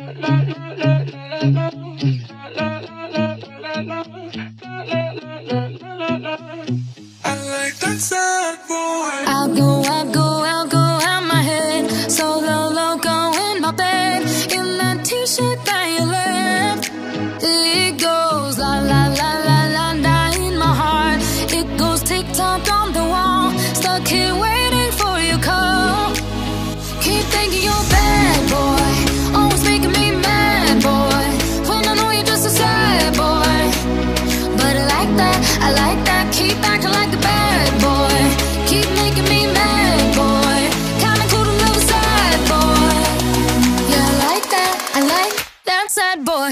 like that sad boy. I'll go out my head. So loco in my bed. In that t-shirt that you left. It goes la la la la la la in my heart. It goes tick-tock on the wall. Stuck here waiting for your call. Keep thinking you're bad, boy. Always making me mad, boy. When I know you're just a sad boy. But I like that, keep acting like a bad boy. Keep making me mad, boy. Kinda cool to love a sad boy. Yeah, I like that sad boy.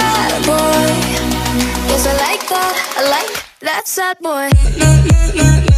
I like that sad boy.